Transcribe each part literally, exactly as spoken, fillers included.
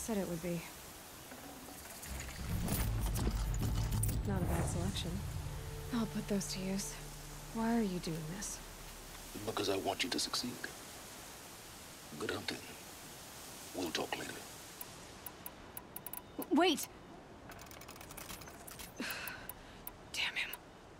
said it would be. Not a bad selection. I'll put those to use. Why are you doing this? Because I want you to succeed. Good hunting. We'll talk later. Wait! Damn him.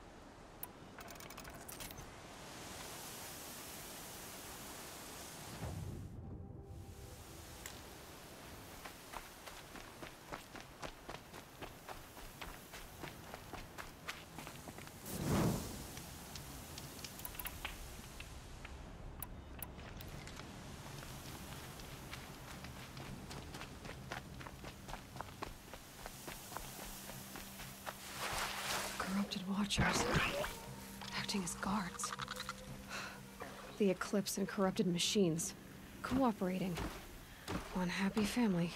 Corrupted Watchers. Acting as guards. The Eclipse and corrupted machines. Cooperating. One happy family.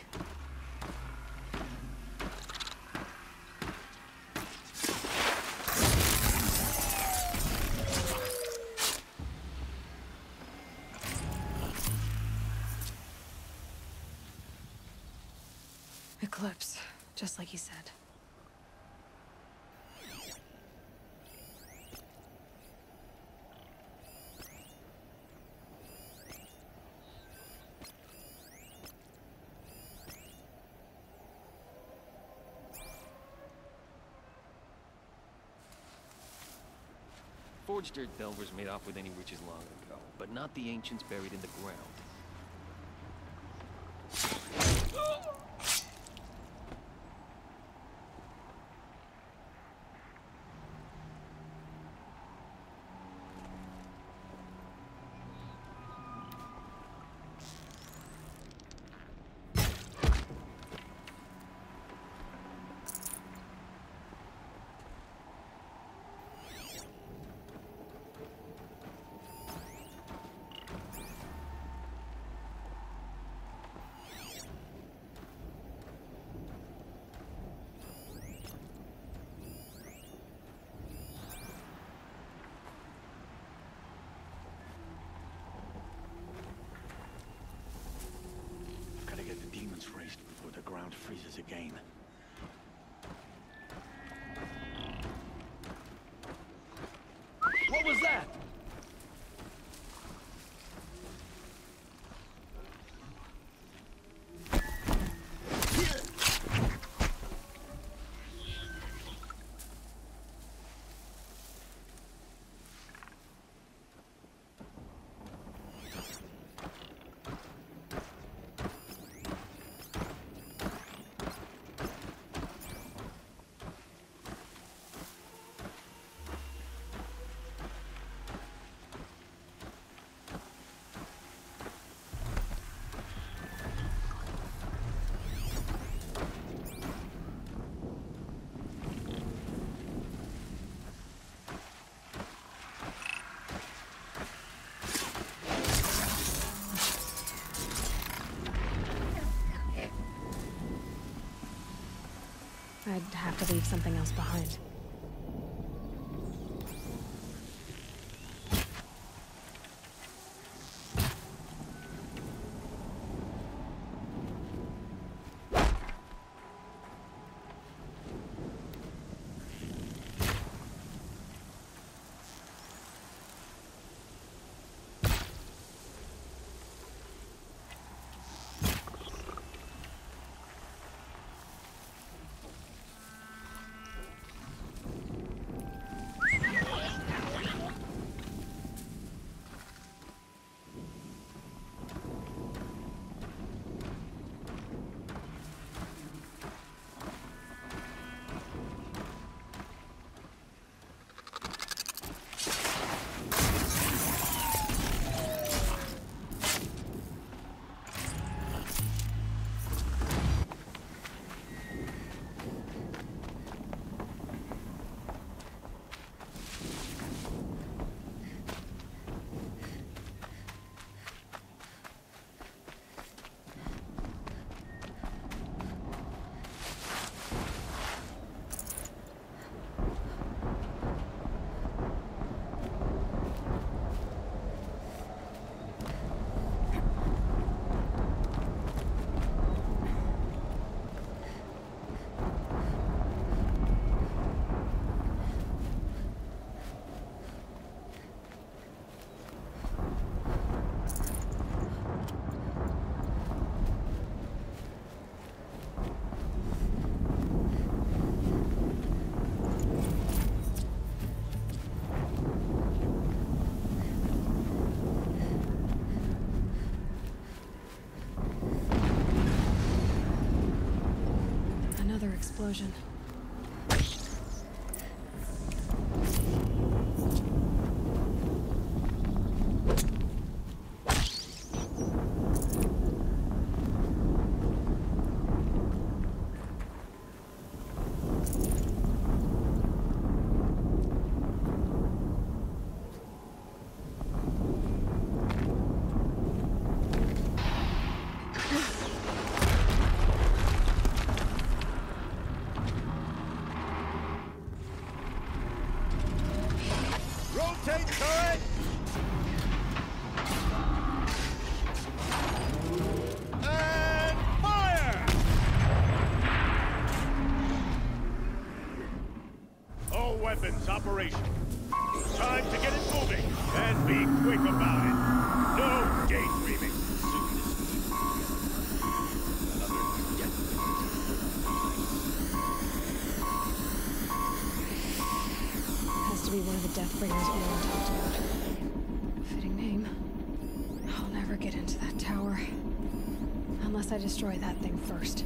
Eclipse, just like he said. Forged Earth Delvers made off with any riches long ago, but not the ancients buried in the ground. Raised before the ground freezes again. What was that? I'd have to leave something else behind. explosion. Rotate turret! And fire! All weapons operational. Time to get it moving, and be quick about it. No daydreaming. Has to be one of the Deathbringers Owen talked about. Fitting name. I'll never get into that tower. Unless I destroy that thing first.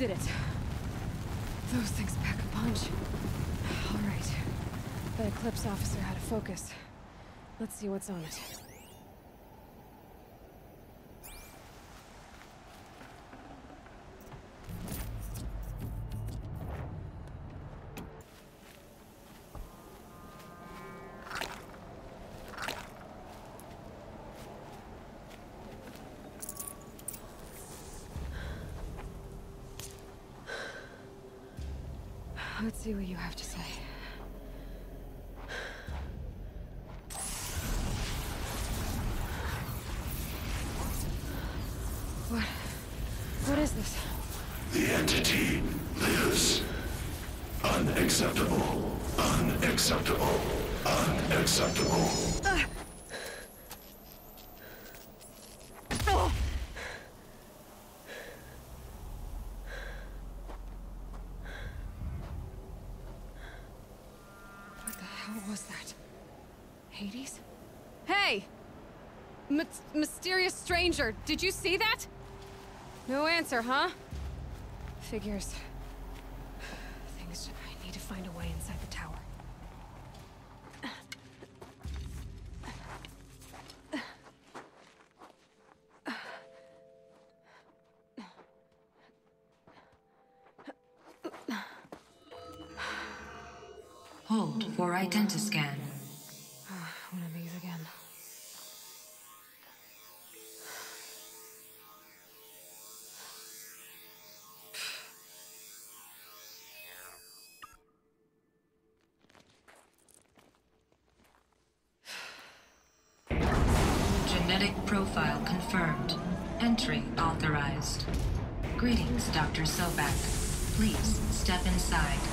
did it. Those things pack a punch. All right. That Eclipse officer had a focus. Let's see what's on it. Let's see what you have to say. What? What is this? The entity lives. Unacceptable. Unacceptable. Unacceptable. Uh. Oh. What the hell was that? Hades? Hey! My mysterious stranger, did you see that? No answer, huh? Figures. Things I need to find a way inside the tower. Hold for identiscan. One of these again. Genetic profile confirmed. Entry authorized. Greetings, Doctor Sobek. Please step inside.